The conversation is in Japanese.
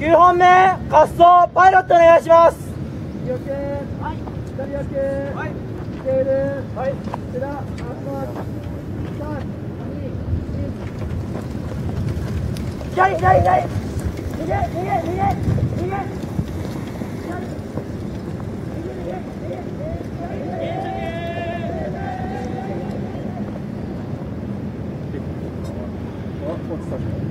9本目滑走パイロットお願いします。 右奥、はい、左奥、はい、テール、はい、手だ、回します。3、2、1。 左左左。逃げ逃げ逃げ逃げ。 落ちた。